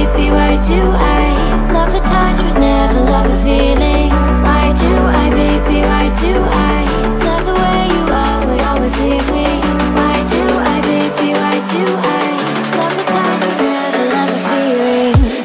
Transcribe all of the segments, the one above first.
baby, why do I love the touch but never love the feeling? Why do I, baby, why do I love the way you always leave me? Why do I, baby, why do I love the touch but never love the feeling?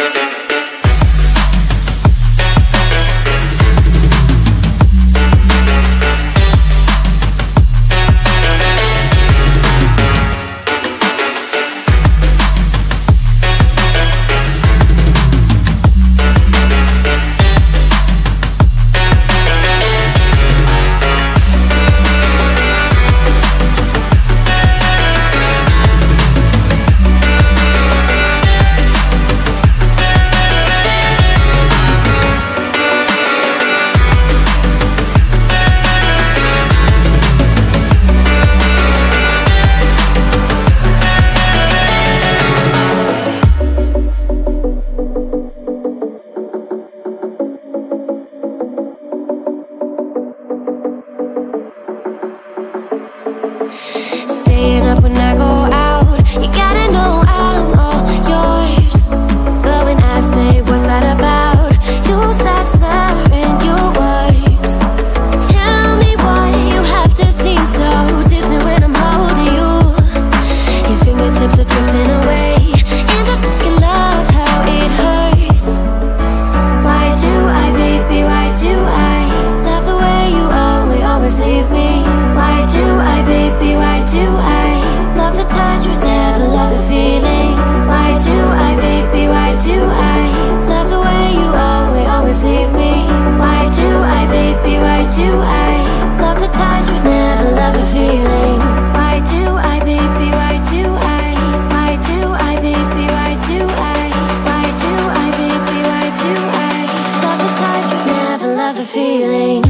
Staying up when I go out, you gotta know I'm all yours. But when I say what's that about, you start slurring your words. Tell me why you have to seem so distant when I'm holding you. Your fingertips are drifting away, and I fucking love how it hurts. Why do I, baby, why do I love the way you always leave me? Why do I, baby, why do I love the touch but never love the feeling? Why do I, baby, why do I love the way you always leave me? Why do I, baby, why do I love the touch but never love the feeling? Why do I, baby, why do I? Why do I, baby, why do I? Why do I, baby, why do I love the touch but never love the feeling?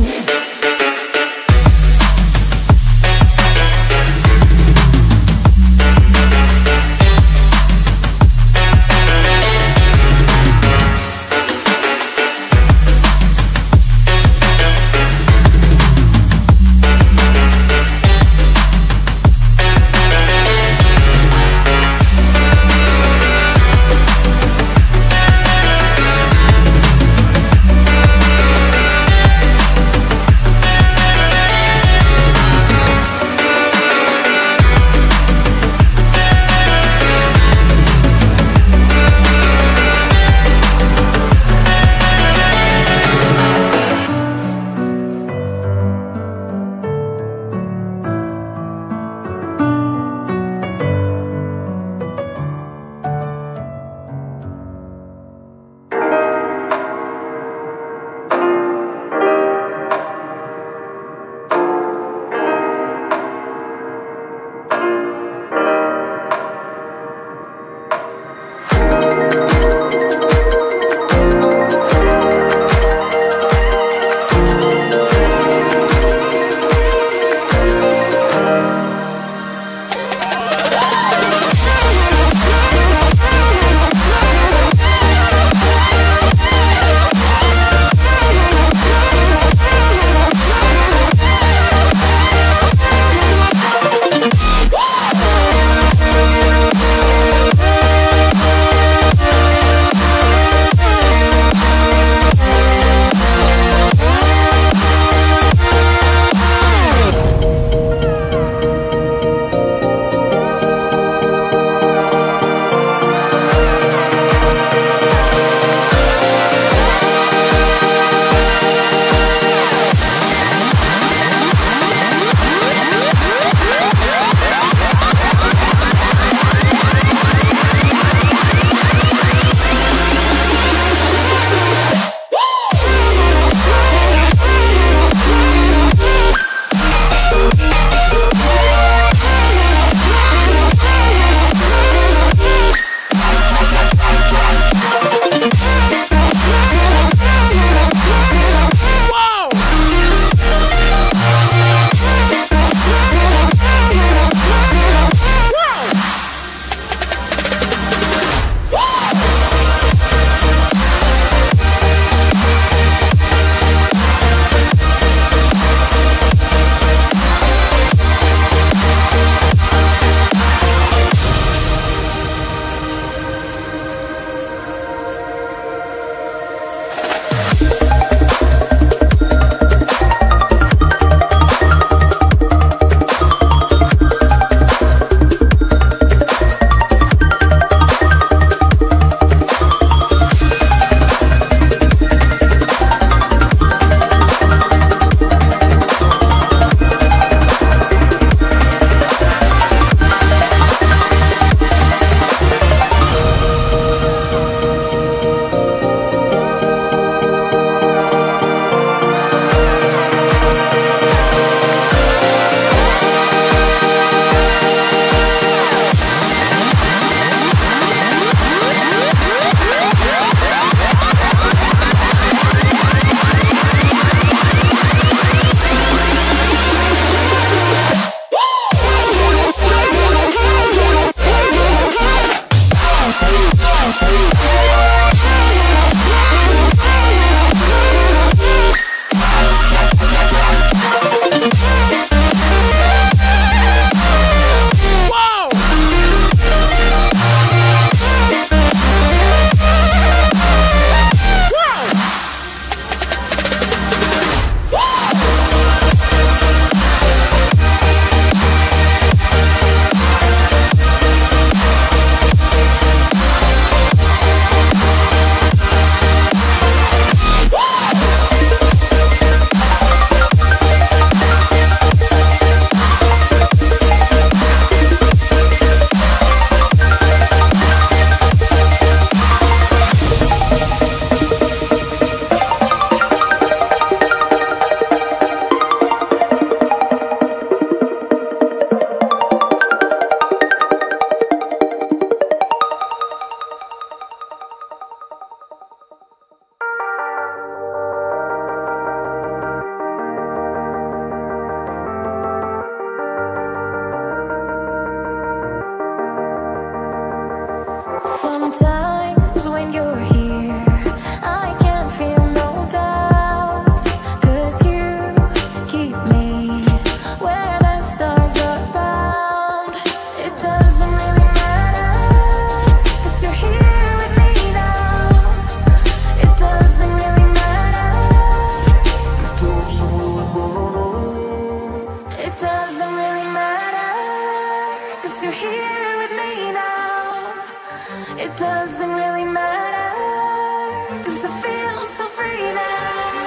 Sometimes when you're here, I can't feel no doubts, 'cause you keep me where the stars are bound. It doesn't really matter, 'cause you're here with me now. It doesn't really matter. It doesn't really matter, 'cause you're here with me now. It doesn't really matter, 'cause I feel so free now.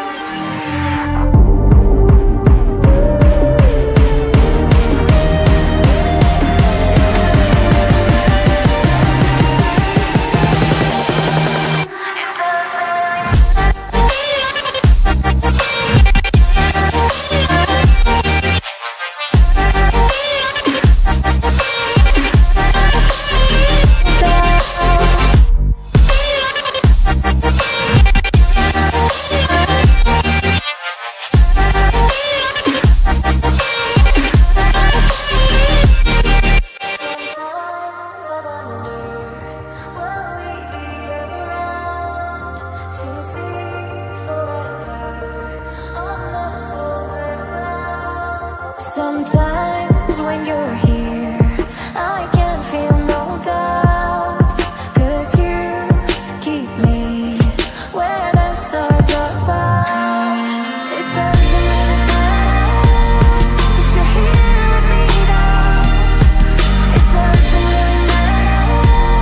Sometimes when you're here, I can't feel no doubts, 'cause you keep me where the stars are bound. It doesn't really matter, 'cause you're here with me now. It doesn't really matter.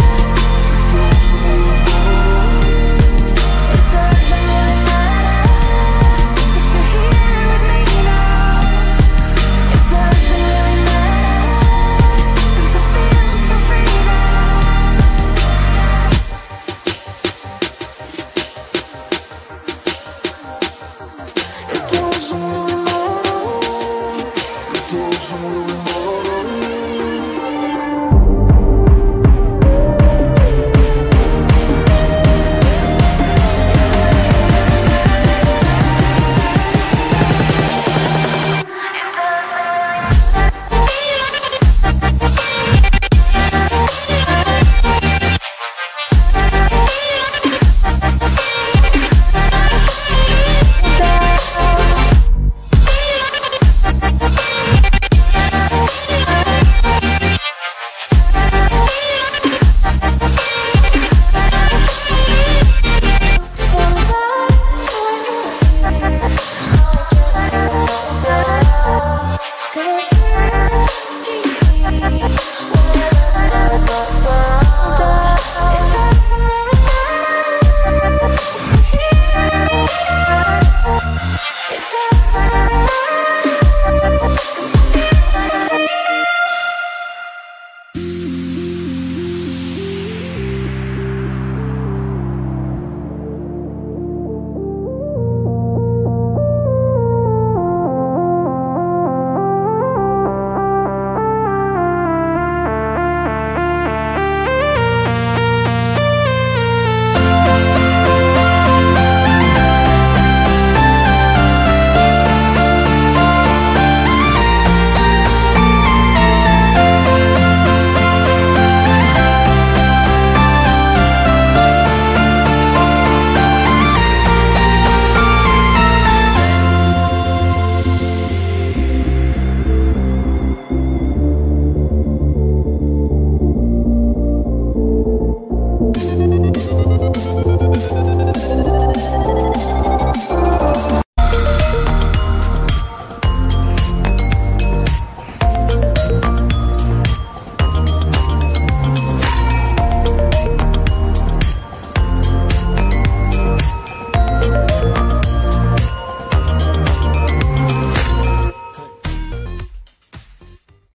It doesn't really matter, 'cause you're here with me now. It doesn't really matter, 'cause I feel so free now. It doesn't really matter. It doesn't really matter.